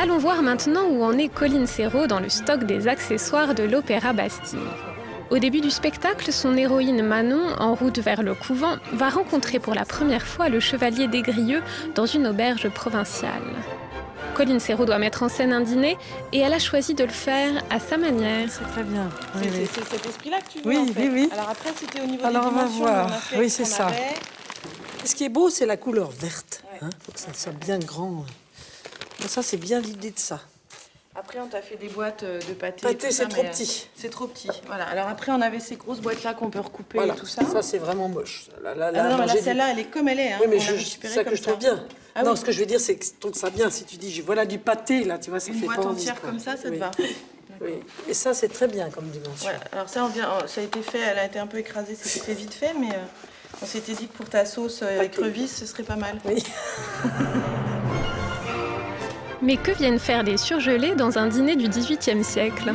Allons voir maintenant où en est Colline Serrault dans le stock des accessoires de l'Opéra Bastille. Au début du spectacle, son héroïne Manon, en route vers le couvent, va rencontrer pour la première fois le chevalier des Grieux dans une auberge provinciale. Colline Serrault doit mettre en scène un dîner et elle a choisi de le faire à sa manière. C'est très bien. Oui, C'est oui. cet esprit-là que tu veux, Oui, en fait. oui. Alors après, c'était au niveau Alors, des on va dimensions, voir. mais on a fait Oui, avec ce c'est qu'on ça. avait. Ce qui est beau, c'est la couleur verte. Ouais. Hein, faut que ça soit bien grand. Et ça, c'est bien l'idée de ça. Après, on t'a fait des boîtes de pâté. Pâté, c'est trop petit. C'est trop petit. Voilà. Alors après, on avait ces grosses boîtes-là qu'on peut recouper Voilà. et tout ça. Ça, c'est vraiment moche. Là, Ah non, mais là, j'ai celle-là, elle est comme elle est. Hein. Oui, mais On l'a c'est récupérée ça que comme je trouve bien. Ah, non, oui. ce que je veux dire, c'est que je trouve ça bien. Si tu dis, voilà du pâté, là, tu vois, ça Une fait boîte pas envie, entière quoi. comme ça te Oui. va. Oui. Et ça, c'est très bien comme dimension. Voilà. Alors ça, ça a été fait, elle a été un peu écrasée, c'était fait vite fait, mais on s'était dit que pour ta sauce écrevisse, ce serait pas mal. Oui. Mais que viennent faire des surgelés dans un dîner du XVIIIe siècle?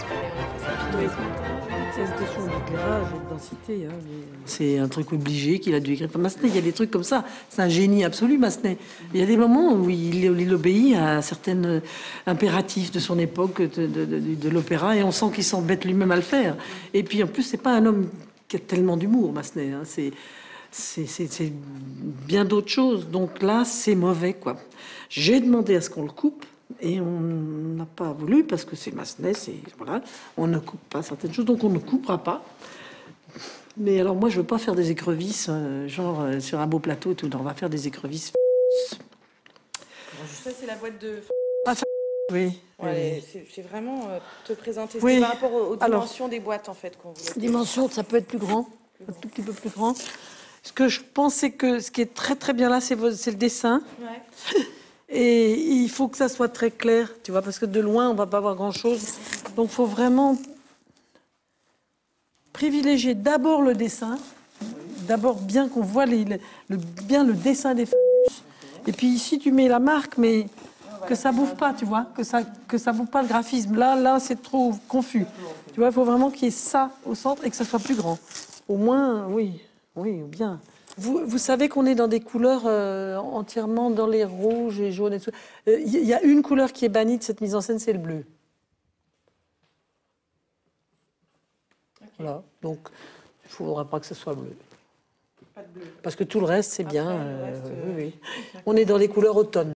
C'est un truc obligé qu'il a dû écrire. Massenet, il y a des trucs comme ça. C'est un génie absolu, Massenet. Il y a des moments où il obéit à certains impératifs de son époque, de l'opéra, et on sent qu'il s'embête lui-même à le faire. Et puis en plus, c'est pas un homme qui a tellement d'humour, Massenet. Hein. C'est bien d'autres choses. Donc là, c'est mauvais, quoi. J'ai demandé à ce qu'on le coupe. Et on n'a pas voulu parce que c'est Massenet, voilà, on ne coupe pas certaines choses, donc on ne coupera pas. Mais alors moi, je veux pas faire des écrevisses, sur un beau plateau et tout. Non, on va faire des écrevisses. Ça, c'est la boîte de... Oui. Ouais, c'est vraiment te présenter. Oui. C'est par rapport aux Alors, dimensions des boîtes, en fait, qu'on voulait. Dimension, ça peut être plus grand, un tout petit peu plus grand. Ce que je pense, c'est que ce qui est très très bien là, c'est le dessin. Ouais. Et il faut que ça soit très clair, tu vois, parce que de loin, on va pas voir grand-chose. Donc, il faut vraiment privilégier d'abord le dessin, d'abord bien qu'on voit bien le dessin des phallus. Et puis ici, tu mets la marque, mais que ça bouffe pas, tu vois, que ça bouffe pas le graphisme. Là, c'est trop confus. Tu vois, il faut vraiment qu'il y ait ça au centre et que ça soit plus grand. Au moins, oui, bien. Vous savez qu'on est dans des couleurs entièrement dans les rouges et jaunes et tout. Il y a une couleur qui est bannie de cette mise en scène, c'est le bleu. Okay. Voilà, donc il ne faudra pas que ce soit bleu. Pas de bleu. Parce que tout le reste, c'est bien. Après, le reste, oui. On est dans les couleurs automne.